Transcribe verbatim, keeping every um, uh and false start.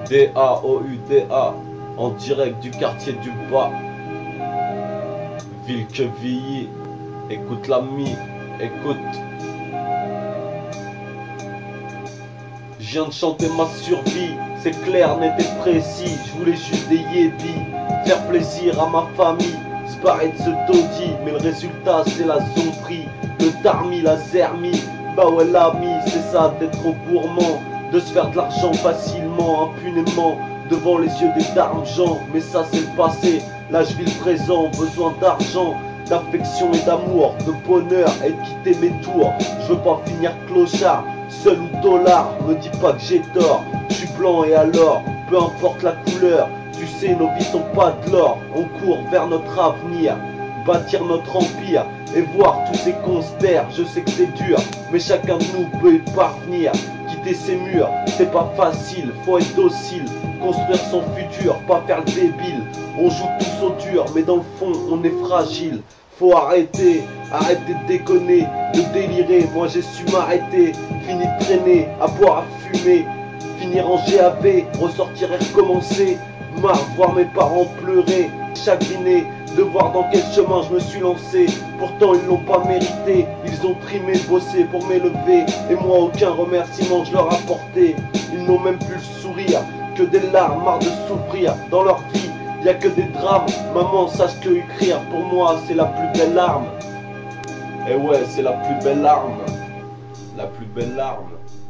D A O U D A, en direct du quartier du Bas, ville que vieillit. Écoute l'ami, écoute. Je viens de chanter ma survie, c'est clair, net et précis. Je voulais juste des yédis, faire plaisir à ma famille, se barrer de ce taudis. Mais le résultat c'est la zombie, le tarmi, la zermie. Bah ouais l'ami, c'est ça d'être trop gourmand, de se faire de l'argent facilement, impunément, devant les yeux des darmes-gens. Mais ça c'est le passé, là je vis le présent, besoin d'argent, d'affection et d'amour, de bonheur et de quitter mes tours. Je veux pas finir clochard, seul ou dollar, me dis pas que j'ai tort. Je suis blanc et alors, peu importe la couleur, tu sais nos vies sont pas de l'or. On court vers notre avenir, bâtir notre empire et voir tous ces constères. Je sais que c'est dur, mais chacun de nous peut y parvenir. Quitter ces murs, c'est pas facile, faut être docile, construire son futur, pas faire le débile. On joue tous au dur, mais dans le fond on est fragile. Faut arrêter, arrêter de déconner, de délirer. Moi j'ai su m'arrêter, fini de traîner, à boire, à fumer, finir en G A V, ressortir et recommencer. Marre voir mes parents pleurer, chagriné de voir dans quel chemin je me suis lancé. Pourtant ils l'ont pas mérité, ils ont trimé, bossé pour m'élever, et moi aucun remerciement je leur apportais. Ils n'ont même plus le sourire, que des larmes, marre de souffrir. Dans leur vie, y a que des drames. Maman sache que écrire pour moi c'est la plus belle arme. Et ouais, c'est la plus belle arme, la plus belle arme.